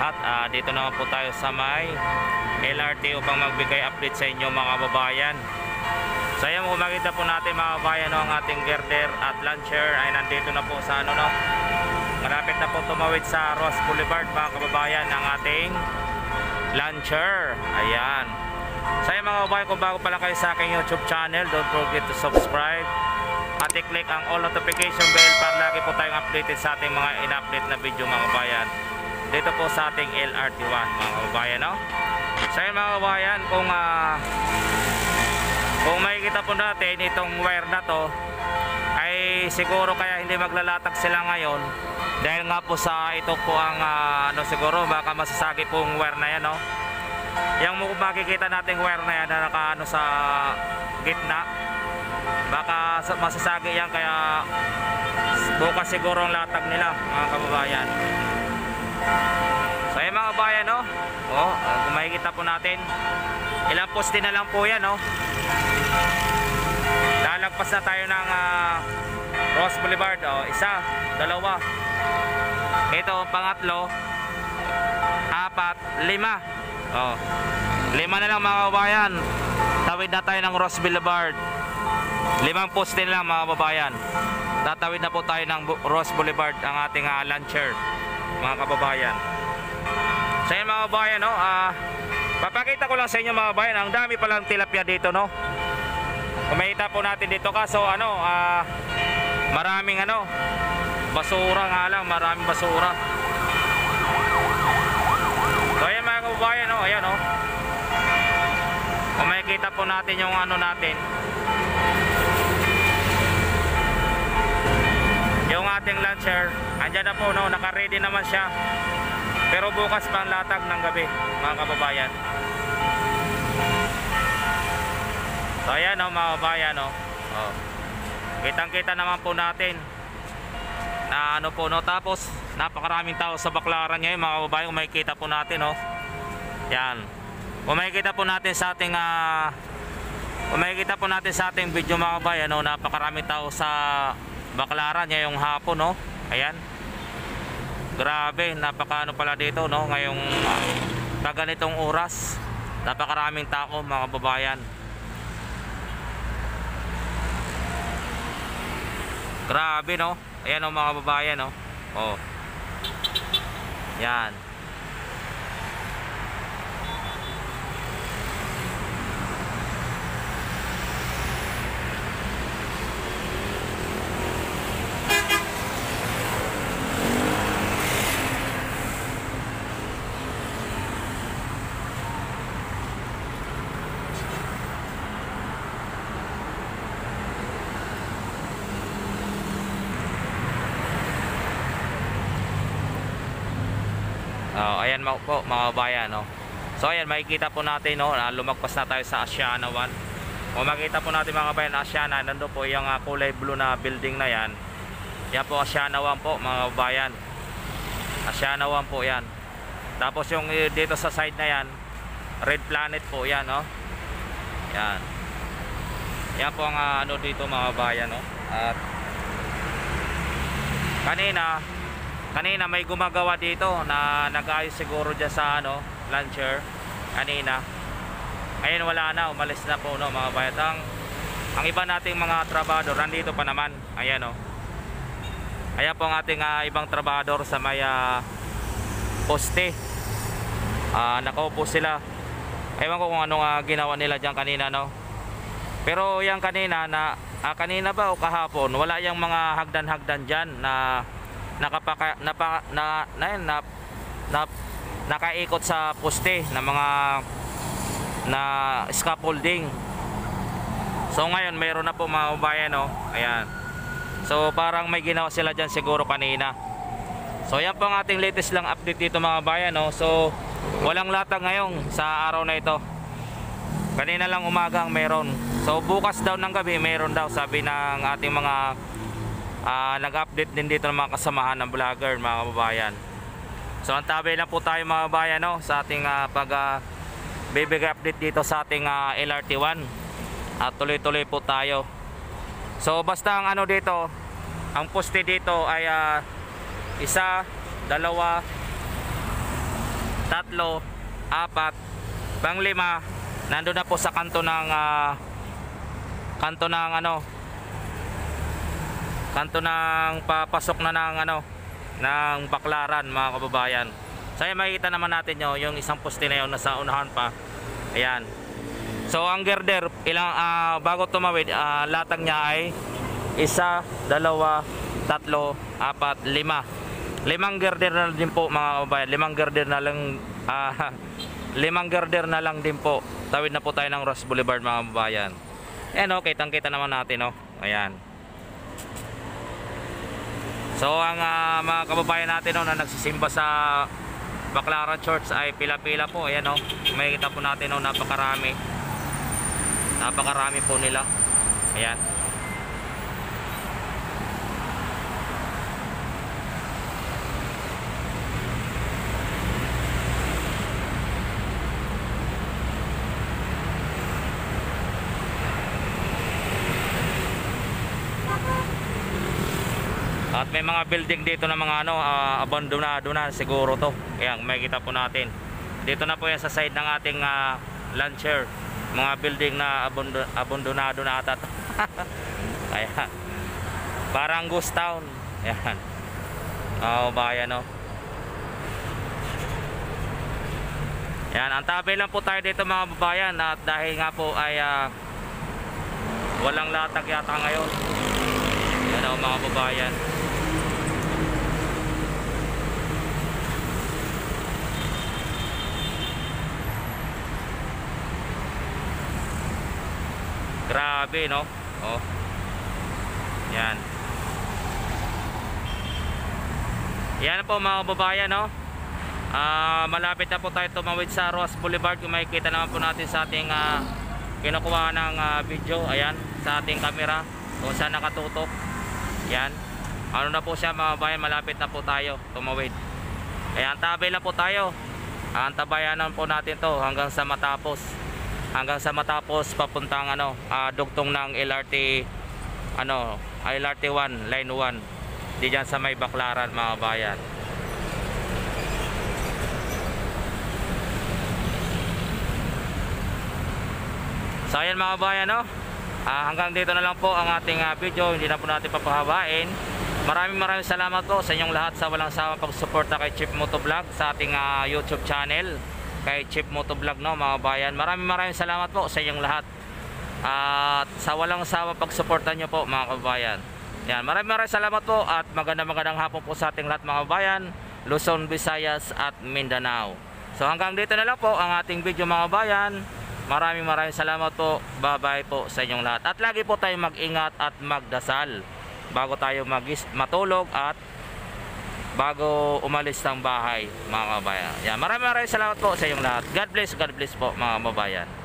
lahat. Dito naman po tayo sa may LRT upang magbigay update sa inyo mga kababayan. So ayan, kung makita po natin mga kababayan, ang ating girder at launcher ay nandito na po sa malapit na po tumawid sa Ross Boulevard mga kababayan ang ating launcher. Ayan. So ayan mga kababayan, kung bago pa lang kayo sa aking YouTube channel, don't forget to subscribe at i-click ang all notification bell para lagi po tayong updated sa ating mga in-update na video mga kababayan dito po sa ating LRT1 mga kababayan, no? So ayan mga kababayan, kung makikita po natin itong wire na to ay siguro kaya hindi maglalatag sila ngayon dahil nga po sa ito po ang siguro baka masasagi pong wire na yan, no? Yung makikita nating wire na yan na naka sa gitna, baka masasagi yan, kaya bukas siguro ang latag nila mga kababayan. So ayan mga kababayan, no? Kung makikita po natin, ilang poste na lang po yan, no? Lalagpas na tayo ng Ross Boulevard. Isa, dalawa, ito pangatlo, apat, lima. Lima na lang mga kababayan. Tawid na tayo ng Ross Boulevard. 5 poste na lang mga kababayan. Tatawid na po tayo ng Ross Boulevard ang ating launcher mga kababayan. So yun mga kababayan, no? Papakita ko lang sa inyo mga kababayan, ang dami palang tilapia dito, no? Kumita po natin dito, kaso maraming basura nga lang, maraming basura. So ayan mga kababayan, no? Ayan, no? Kung makikita po natin yung natin, yung ating launcher, andyan na po, no? Naka-ready naman siya. Pero bukas pa ang latag ng gabi mga kababayan. So ayan, no, mga kababayan, no? Kitang kita naman po natin na po, no? Tapos napakaraming tao sa Baclaran ngayon mga kababayan. Kung makikita po natin, no? Yan. Kung makikita po natin sa ating video mga kababayan, no? Napakaraming tao sa Baclaran ngayong hapon, no? Ayan. Grabe, napakaano pala dito, no? Ngayong ganitong oras, napakaraming tao mga kababayan. Grabe, no? Ayan, no, mga kababayan, no? Yan. Ayan po mga kabayan, no? So ayan, makikita po natin, no, lumagpas na tayo sa Asiana 1. Kung makikita po natin mga kabayan, Asiana, nandun po yung kulay blue na building na yan. Yan po Asiana 1 po mga kabayan. Asiana 1 po yan. Tapos yung dito sa side na yan, Red Planet po yan, no? Yan. Yan po ang dito mga kabayan, no? At kanina may gumagawa dito na nag-ayos siguro dyan sa launcher kanina. Ngayon wala na, umalis na po, no, mga kabayan. Ang iba nating mga trabador nandito pa naman. Ayan, no? Ayan po ang ating ibang trabador sa may poste. Nakaupo sila. Ewan ko kung anong ginawa nila dyan kanina, no? Pero yan kanina kanina ba o kahapon, wala yung mga hagdan-hagdan dyan na nakaikot sa poste na mga scaffolding. So ngayon mayroon na po mga kababayan, no? Ayan. So parang may ginawa sila dyan siguro kanina. So yan po ang ating latest lang update dito mga kababayan, no? So walang latag ngayon sa araw na ito. Kanina lang umagang meron. So bukas daw ng gabi meron daw, sabi ng ating mga nag-update din dito ng mga kasamahan ng vlogger mga kababayan. So antabay lang po tayo mga kababayan, no, sa ating bibigay update dito sa ating LRT1. At tuloy-tuloy po tayo. So basta ang dito, ang poste dito ay isa, dalawa, tatlo, apat, panglima, nandun na po sa kanto ng kanto ng papasok na ng ng Baklaran, mga kababayan. So ayan, makikita naman natin yung isang poste na yun nasa unahan pa. Ayan. So ang girder, bago tumawid, latag niya ay 1, 2, 3, 4, 5. 5 girder na din po, mga kababayan. 5 girder na lang, 5 girder na lang din po. Tawid na po tayo ng Ross Boulevard, mga kababayan. Ayan, kitang-kita naman natin, ayan. So ang mga kababayan natin na nagsisimba sa Baklaran Church ay pila-pila po. Ayan, makikita po natin napakarami. Napakarami po nila. Ayan. At may mga building dito na mga abandonado na siguro to. Ayan, makikita po natin. Dito na po yan sa side ng ating launcher. Mga building na abandonado na ata to. Ayan. Parang ghost town. Ayan. Bayan, Ayan, ang tabi lang po tayo dito, mga babayan. At dahil nga po ay walang latag yata ngayon. Ayan, mga babayan. Grabe, Yan. Yan po, mga kababayan, malapit na po tayo tumawid sa Ross Boulevard. Kung makikita naman po natin sa ating kinukuha ng video, ayan, sa ating camera kung saan nakatutok. Yan. Na po siya, mga kababayan, malapit na po tayo tumawid. Ayan, tabay na po tayo. Antabayanan po natin to hanggang sa matapos. Papuntang dugtong ng LRT LRT 1 line 1 di dyan sa may Baklaran, mga bayan. So ayan, mga bayan, hanggang dito na lang po ang ating video. Hindi na po natin papahabain. Maraming salamat po sa inyong lahat sa walang sawang pagsuporta kay Chief Motovlog sa ating YouTube channel, kay Chief Motovlog, mga bayan. Maraming salamat po sa inyong lahat at sa walang sawang pagsuporta nyo po, mga kabayan. Yan, maraming salamat po at magandang hapon po sa ating lahat, mga kabayan, Luzon, Visayas at Mindanao. So hanggang dito na lang po ang ating video, mga kabayan. Maraming salamat po. Bye bye po sa inyong lahat. At lagi po tayong mag-ingat at magdasal bago tayo matulog at bago umalis ng bahay, mga kabayan. Yan, maraming salamat po sa inyong lahat. God bless po, mga kabayan.